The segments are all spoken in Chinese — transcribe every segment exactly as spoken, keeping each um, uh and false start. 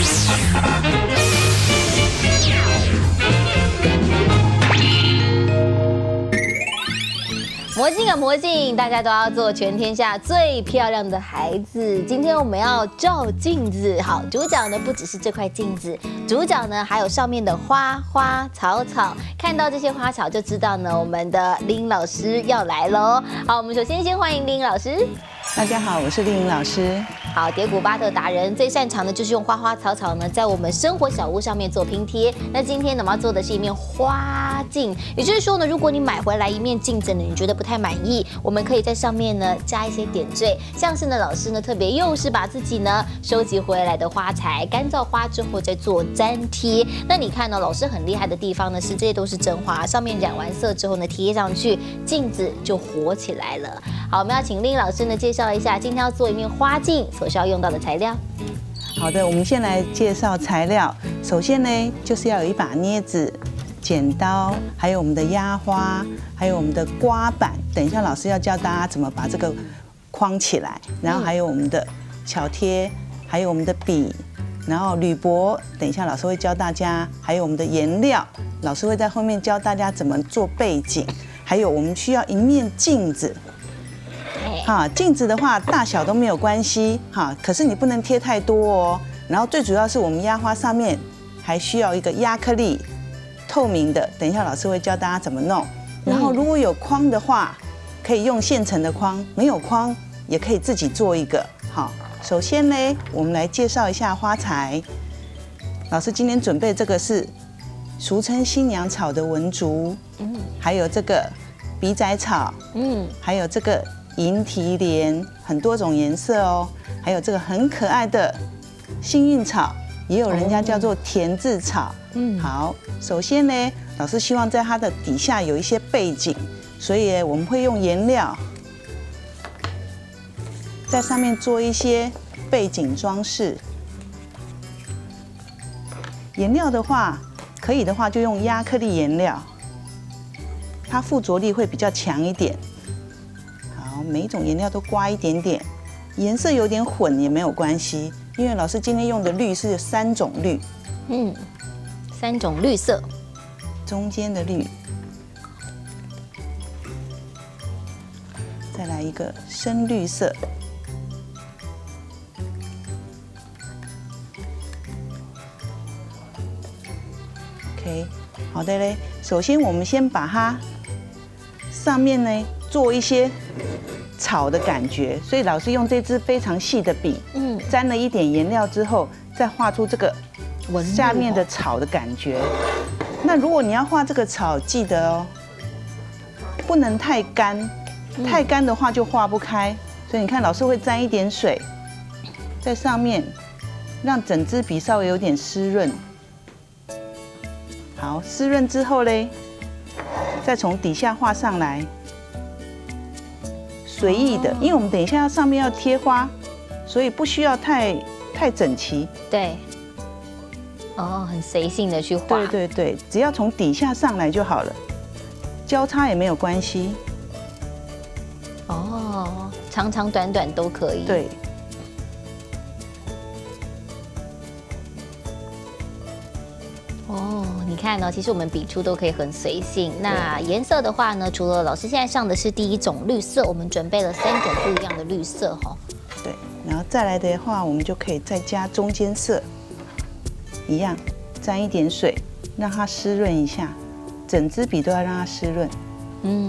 魔镜啊魔镜，大家都要做全天下最漂亮的孩子。今天我们要照镜子，好，主角呢不只是这块镜子，主角呢还有上面的花花草草。看到这些花草就知道呢，我们的丽颖老师要来喽。好，我们首先先欢迎丽颖老师。 大家好，我是丽颖老师。 好，叠古巴特达人最擅长的就是用花花草草呢，在我们生活小屋上面做拼贴。那今天呢，我们要做的是一面花镜，也就是说呢，如果你买回来一面镜子呢，你觉得不太满意，我们可以在上面呢加一些点缀，像是呢老师呢特别又是把自己呢收集回来的花材干燥花之后再做粘贴。那你看呢，老师很厉害的地方呢是这些都是真花，上面染完色之后呢贴上去，镜子就活起来了。好，我们要请丽颖老师呢介绍一下今天要做一面花镜所需要用到的材料。 好的，我们先来介绍材料。首先呢，就是要有一把镊子、剪刀，还有我们的压花，还有我们的刮板。等一下老师要教大家怎么把这个框起来，然后还有我们的巧贴，还有我们的笔，然后铝箔。等一下老师会教大家，还有我们的颜料，老师会在后面教大家怎么做背景。还有我们需要一面镜子。哈，镜子的话大小都没有关系哈，可是你不能贴太多哦。然后最主要是我们压花上面还需要一个压克力，透明的。等一下老师会教大家怎么弄。然后如果有框的话，可以用现成的框；没有框也可以自己做一个。好，首先呢，我们来介绍一下花材。老师今天准备这个是俗称新娘草的文竹，嗯，还有这个笔仔草，嗯，还有这个银提莲，很多种颜色哦，还有这个很可爱的幸运草，也有人家叫做田字草。嗯，好，首先呢，老师希望在它的底下有一些背景，所以我们会用颜料在上面做一些背景装饰。颜料的话，可以的话就用亚克力颜料，它附着力会比较强一点。每一种颜料都刮一点点，颜色有点混也没有关系，因为老师今天用的绿是三种绿， 嗯，三种绿色， 中间的绿，再来一个深绿色， OK， 好的嘞。首先我们先把它上面呢做一些草的感觉，所以老师用这支非常细的笔，嗯，沾了一点颜料之后，再画出这个下面的草的感觉。那如果你要画这个草，记得哦，不能太干，太干的话就画不开。所以你看，老师会沾一点水在上面，让整支笔稍微有点湿润。好，湿润之后嘞，再从底下画上来。随意的，因为我们等一下上面要贴花，所以不需要太太整齐。 对。哦，很随性的去画。 对对对，只要从底下上来就好了，交叉也没有关系。 哦，长长短短都可以。 对。 哦，你看呢、哦，其实我们笔触都可以很随性。那颜色的话呢，除了老师现在上的是第一种绿色，我们准备了三种不一样的绿色哈。 对，然后再来的话，我们就可以再加中间色，一样沾一点水，让它湿润一下，整支笔都要让它湿润。嗯。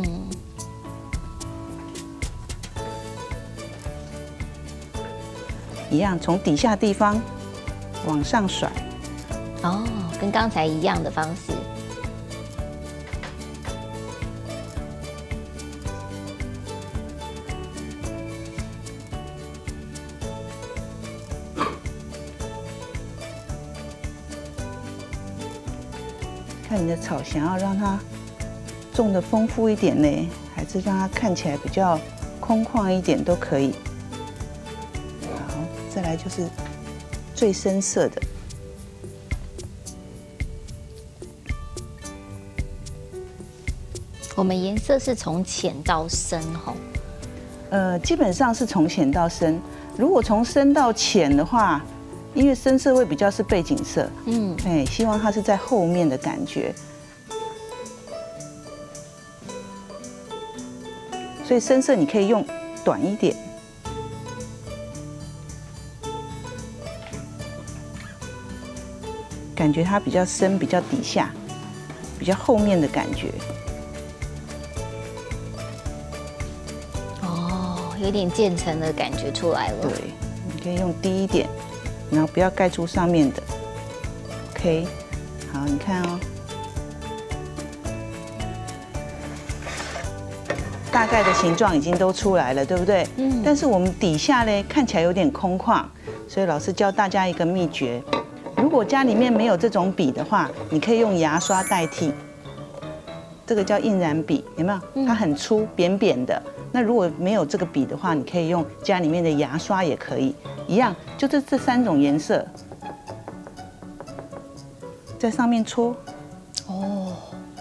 一样从底下地方往上甩。 哦。跟刚才一样的方式， 看你的草想要让它种的丰富一点呢，还是让它看起来比较空旷一点都可以。好，再来就是最深色的。 我们颜色是从浅到深哈， 呃，基本上是从浅到深。如果从深到浅的话， 因为深色会比较是背景色， 嗯， 哎，希望它是在后面的感觉。所以深色你可以用短一点，感觉它比较深，比较底下，比较后面的感觉。 哦，有点渐层的感觉出来了。 对，你可以用低一点，然后不要盖住上面的。OK， 好，你看哦。大概的形状已经都出来了，对不对？嗯。但是我们底下呢，看起来有点空旷，所以老师教大家一个秘诀：如果家里面没有这种笔的话，你可以用牙刷代替。这个叫印染笔，有没有？它很粗，扁扁的。那如果没有这个笔的话，你可以用家里面的牙刷也可以，一样，就这这三种颜色，在上面搓。哦。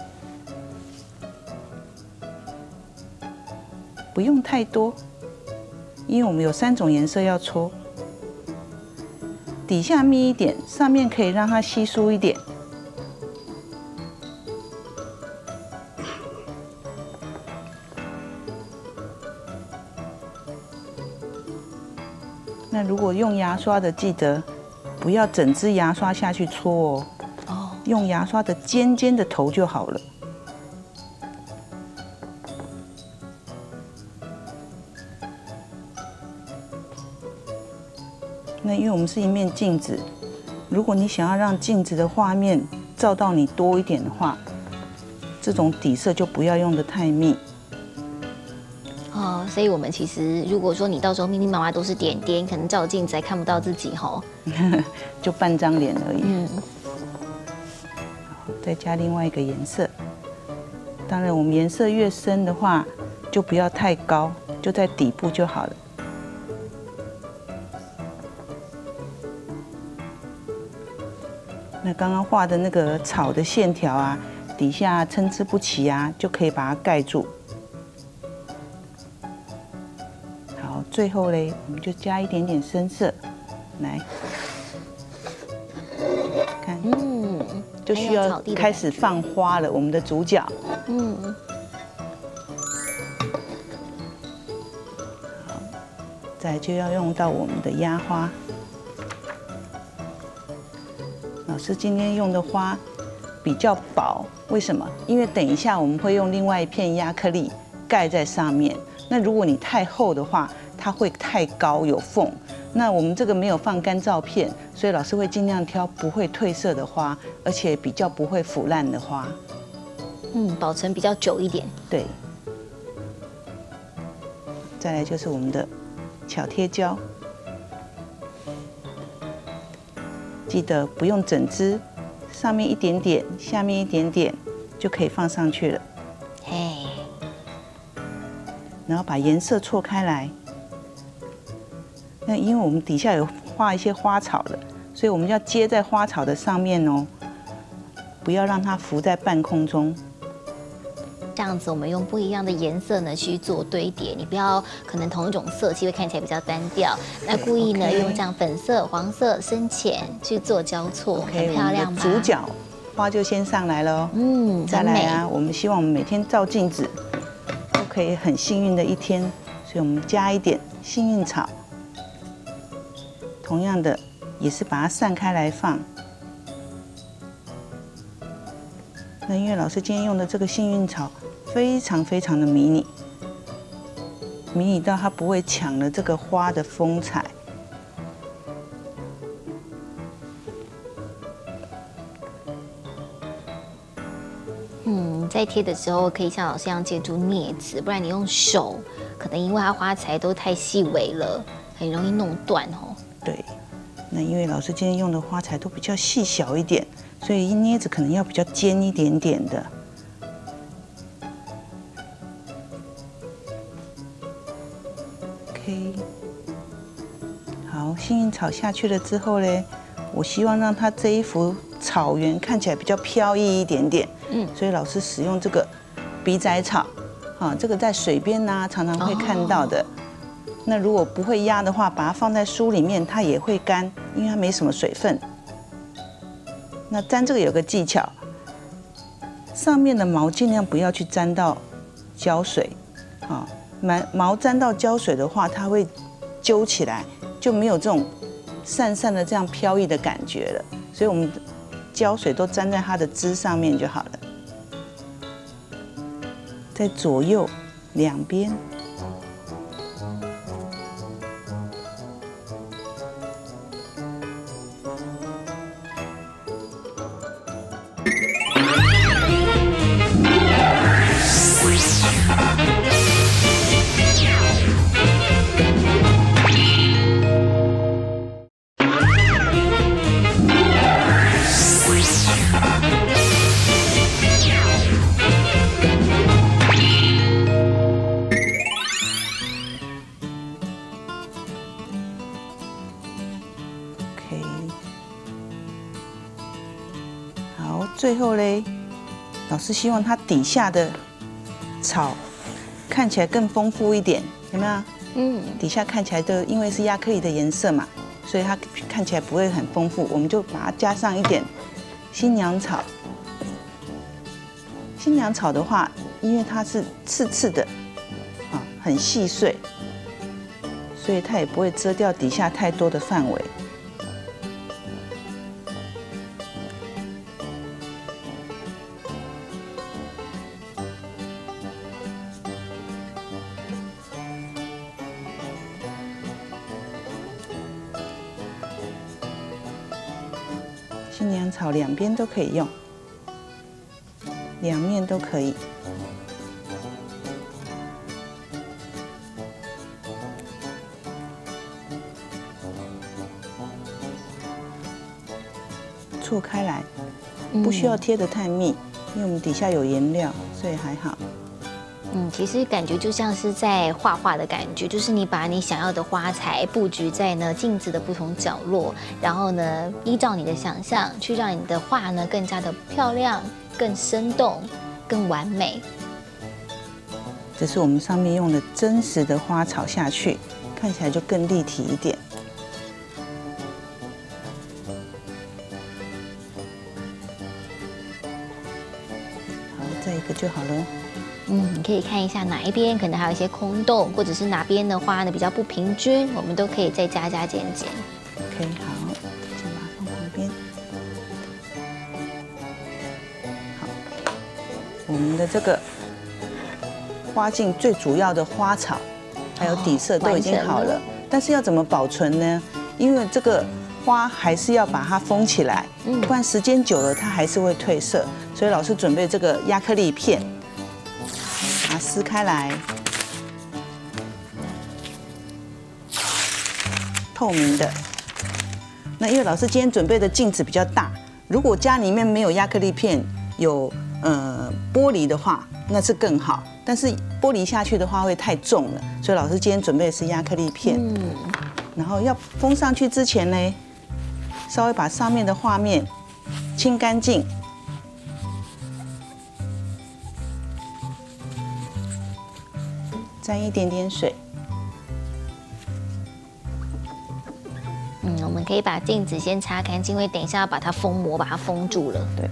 不用太多，因为我们有三种颜色要搓。底下密一点，上面可以让它稀疏一点。那如果用牙刷的，记得不要整支牙刷下去搓哦。哦。用牙刷的尖尖的头就好了。那因为我们是一面镜子，如果你想要让镜子的画面照到你多一点的话，这种底色就不要用得太密。 哦，所以我们其实如果说你到时候密密麻麻都是点点，可能照镜子还看不到自己吼， 就半张脸而已。 嗯。 再加另外一个颜色，当然我们颜色越深的话，就不要太高，就在底部就好了。那刚刚画的那个草的线条啊，底下参差不齐啊，就可以把它盖住。好，最后嘞，我们就加一点点深色，来，看，嗯，就需要开始放花了。我们的主角，嗯，好，再来就要用到我们的压花。老师今天用的花比较薄，为什么？因为等一下我们会用另外一片压克力盖在上面。那如果你太厚的话，它会太高有缝。那我们这个没有放干燥片，所以老师会尽量挑不会褪色的花，而且比较不会腐烂的花。 嗯，保存比较久一点。 对。再来就是我们的巧贴胶。记得不用整支，上面一点点，下面一点点就可以放上去了。嘿，然后把颜色错开来。那因为我们底下有画一些花草了，所以我们要接在花草的上面哦，不要让它浮在半空中。 这样子，我们用不一样的颜色呢去做堆叠，你不要可能同一种色系会看起来比较单调。那故意呢 okay. 用这样粉色、黄色、深浅去做交错， okay, 很漂亮吗？ 主角花就先上来了哦。嗯，再来啊，我们希望我们每天照镜子都可以很幸运的一天，所以我们加一点幸运草，同样的也是把它散开来放。那因为老师今天用的这个幸运草非常非常的迷你，迷你到它不会抢了这个花的风采。 嗯，在贴的时候可以像老师一样借助镊子，不然你用手，可能因为它花材都太细微了，很容易弄断哦。 对，那因为老师今天用的花材都比较细小一点，所以镊子可能要比较尖一点点的。OK， 好，幸运草下去了之后呢，我希望让它这一幅草原看起来比较飘逸一点点。嗯，所以老师使用这个笔仔草，啊，这个在水边呐、啊、常常会看到的。哦、 那如果不会压的话，把它放在书里面，它也会干，因为它没什么水分。那粘这个有个技巧，上面的毛尽量不要去沾到胶水，啊，毛毛沾到胶水的话，它会揪起来，就没有这种散散的这样飘逸的感觉了。所以我们胶水都沾在它的枝上面就好了，在左右两边。最后嘞，老师希望它底下的草看起来更丰富一点，有没有？嗯，底下看起来的，因为是亚克力的颜色嘛，所以它看起来不会很丰富。我们就把它加上一点新娘草。新娘草的话，因为它是刺刺的，啊，很细碎，所以它也不会遮掉底下太多的范围。新娘草两边都可以用，两面都可以。错开来，不需要贴得太密，因为我们底下有颜料，所以还好。 嗯，其实感觉就像是在画画的感觉，就是你把你想要的花材布局在呢镜子的不同角落，然后呢依照你的想象去让你的画呢更加的漂亮、更生动、更完美。 这是我们上面用的真实的花草下去，看起来就更立体一点。好，再一个就好了。 嗯，你可以看一下哪一边可能还有一些空洞，或者是哪边的话呢比较不平均，我们都可以再加加减减。 OK， 好，先把它放旁边。好，我们的这个花镜最主要的花草还有底色都已经好了，但是要怎么保存呢？因为这个花还是要把它封起来，不然时间久了它还是会褪色。所以老师准备这个亚克力片。把它撕开来，透明的。那因为老师今天准备的镜子比较大，如果家里面没有亚克力片，有呃玻璃的话，那是更好。但是玻璃下去的话会太重了，所以老师今天准备的是亚克力片。嗯。然后要封上去之前呢，稍微把上面的画面清干净。沾一点点水。 嗯，我们可以把镜子先擦干净，因为等一下要把它封膜，把它封住了。 对。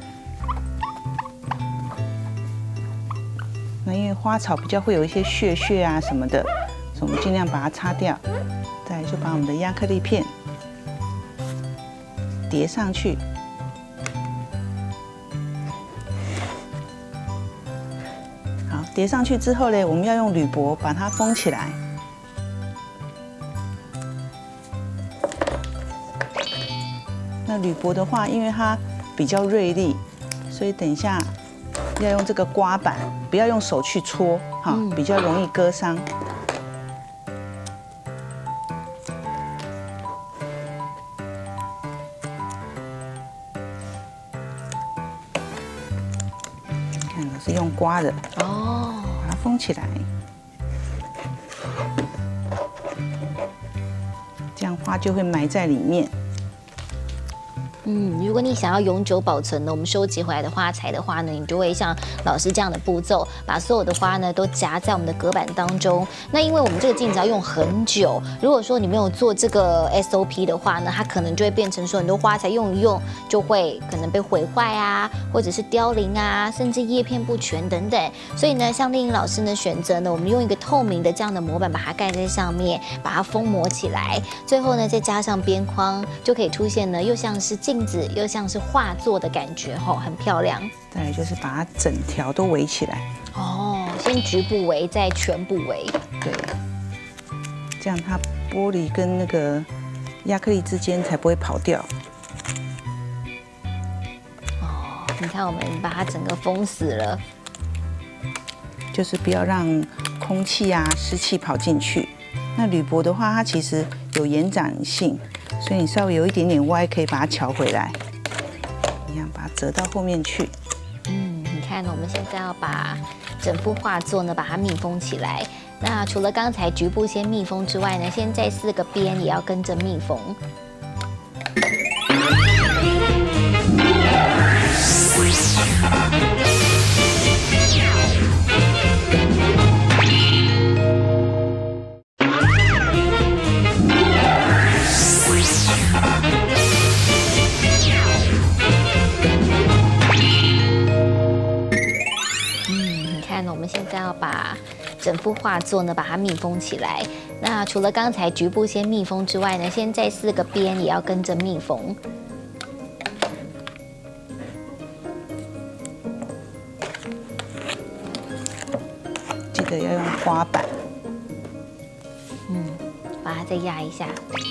那因为花草比较会有一些屑屑啊什么的，所以我们尽量把它擦掉。再来就把我们的亚克力片叠上去。叠上去之后呢，我们要用铝箔把它封起来。那铝箔的话，因为它比较锐利，所以等一下要用这个刮板，不要用手去搓，哈，比较容易割伤。看，老师用刮的哦。封起来，这样花就会埋在里面。 嗯，如果你想要永久保存呢，我们收集回来的花材的话呢，你就会像老师这样的步骤，把所有的花呢都夹在我们的隔板当中。那因为我们这个镜子要用很久，如果说你没有做这个 S O P 的话呢，它可能就会变成说很多花材用一用就会可能被毁坏啊，或者是凋零啊，甚至叶片不全等等。所以呢，像丽颖老师呢选择呢，我们用一个透明的这样的模板把它盖在上面，把它封膜起来，最后呢再加上边框，就可以出现呢又像是镜子又像是画作的感觉吼，很漂亮。 再来就是把它整条都围起来。 哦，先局部围，再全部围。 对，这样它玻璃跟那个亚克力之间才不会跑掉。 哦，你看我们把它整个封死了， 就是不要让空气啊、湿气跑进去。那铝箔的话，它其实有延展性，所以你稍微有一点点歪，可以把它调回来，一样把它折到后面去。 嗯，你看呢，我们现在要把整幅画作呢把它密封起来。那除了刚才局部先密封之外呢，现在四个边也要跟着密封。现在要把整幅画作呢把它密封起来。那除了刚才局部先密封之外呢，现在四个边也要跟着密封。 记得要用花板。 嗯，把它再压一下。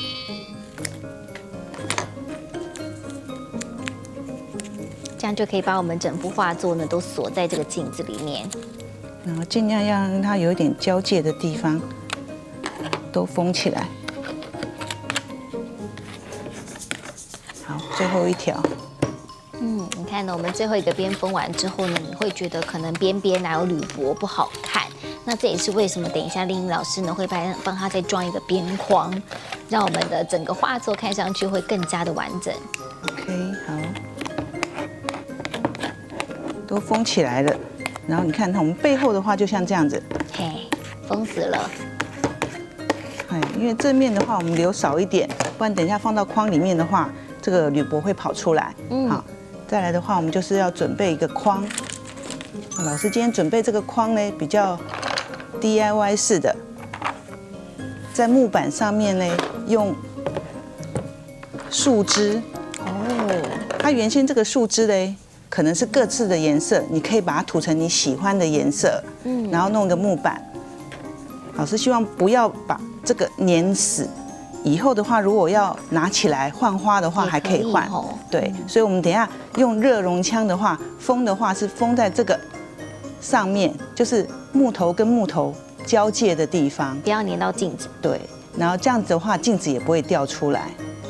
这样就可以把我们整幅画作呢都锁在这个镜子里面。 然后尽量要让它有一点交界的地方都封起来。好，最后一条。 嗯，你看呢，我们最后一个边封完之后呢，你会觉得可能边边哪有铝箔不好看。那这也是为什么等一下丽颖老师呢会帮帮他再装一个边框，让我们的整个画作看上去会更加的完整。 OK， 好，都封起来了。然后你看，我们背后的话就像这样子， 嘿，封死了。 哎，因为正面的话我们留少一点，不然等一下放到框里面的话，这个铝箔会跑出来。嗯，好，再来的话，我们就是要准备一个框。老师今天准备这个框呢，比较 D I Y 式的，在木板上面呢用树枝。哦，它原先这个树枝呢，可能是各自的颜色，你可以把它涂成你喜欢的颜色，嗯，然后弄个木板。老师希望不要把这个粘死，以后的话，如果要拿起来换花的话，还可以换。对，所以我们等一下用热熔枪的话，封的话是封在这个上面，就是木头跟木头交界的地方， 不要粘到镜子。 对，然后这样子的话，镜子也不会掉出来。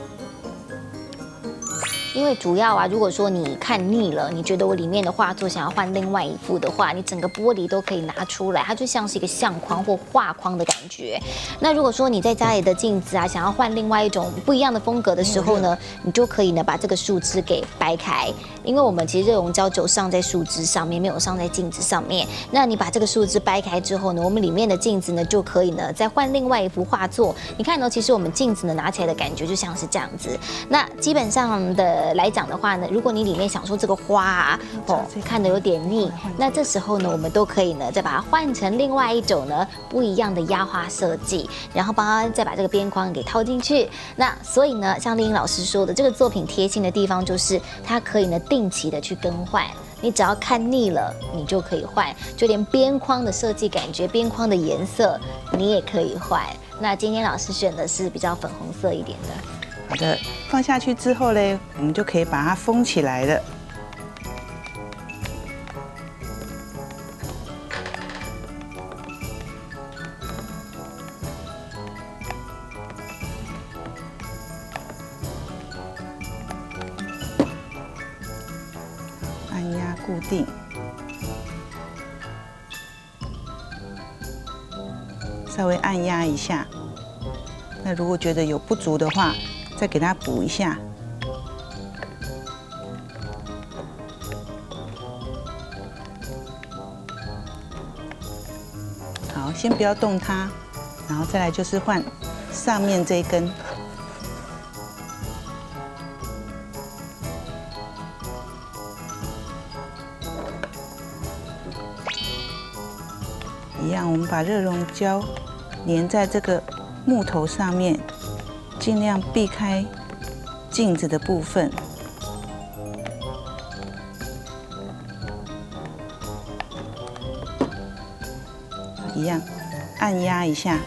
因为主要啊，如果说你看腻了，你觉得我里面的画作想要换另外一幅的话，你整个玻璃都可以拿出来，它就像是一个相框或画框的感觉。那如果说你在家里的镜子啊，想要换另外一种不一样的风格的时候呢，你就可以呢把这个树枝给掰开，因为我们其实热熔胶只上在树枝上面，没有上在镜子上面。那你把这个树枝掰开之后呢，我们里面的镜子呢就可以呢再换另外一幅画作。你看呢，其实我们镜子呢拿起来的感觉就像是这样子。那基本上的来讲的话呢，如果你里面想说这个花啊，哦，看得有点腻，那这时候呢，我们都可以呢再把它换成另外一种呢不一样的压花设计，然后帮它再把这个边框给套进去。那所以呢，像丽颖老师说的，这个作品贴心的地方就是它可以呢定期的去更换。你只要看腻了，你就可以换，就连边框的设计感觉、边框的颜色，你也可以换。那今天老师选的是比较粉红色一点的。 好的，放下去之后呢，我们就可以把它封起来了。按压固定，稍微按压一下。那如果觉得有不足的话，再给它补一下。 先不要动它，然后再来就是换上面这一根。一样，我们把热熔胶粘在这个木头上面，尽量避开镜子的部分。一样，按压一下，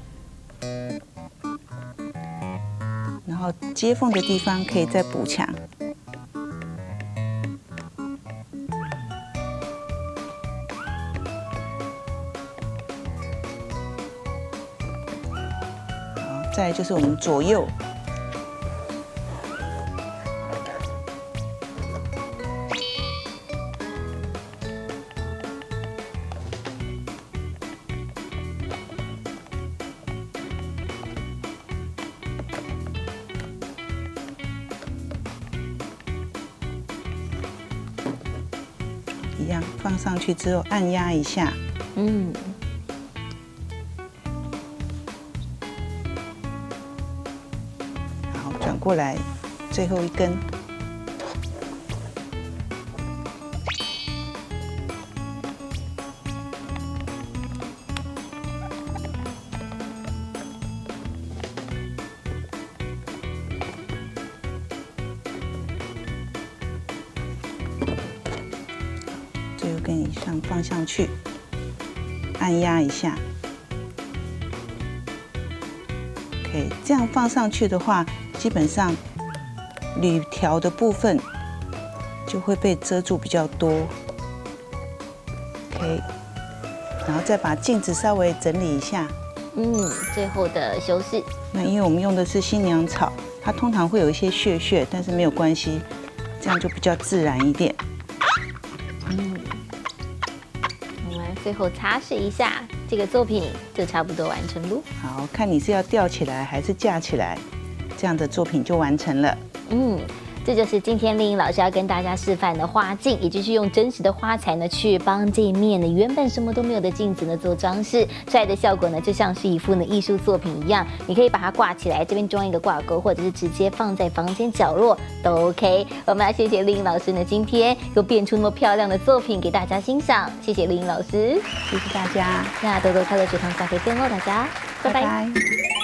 然后接缝的地方可以再补强。再来就是我们左右，一样放上去之后按压一下，嗯。转过来，最后一根，最后一根以上放上去，按压一下。OK， 这样放上去的话。基本上铝条的部分就会被遮住比较多 ，OK， 然后再把镜子稍微整理一下。 嗯，最后的修饰。 那因为我们用的是新娘草，它通常会有一些屑屑，但是没有关系，这样就比较自然一点。 嗯，我们最后擦拭一下，这个作品就差不多完成喽。 好，看你是要吊起来还是架起来。这样的作品就完成了。 嗯，这就是今天丽颖老师要跟大家示范的花镜，也就是用真实的花材呢，去帮这一面呢原本什么都没有的镜子呢做装饰，出来的效果呢就像是一幅呢艺术作品一样。你可以把它挂起来，这边装一个挂钩，或者是直接放在房间角落都 OK。我们要谢谢丽颖老师呢，今天又变出那么漂亮的作品给大家欣赏，谢谢丽颖老师， 谢谢大家。 那多多快乐学堂下回见喽，大家，拜拜。 拜拜。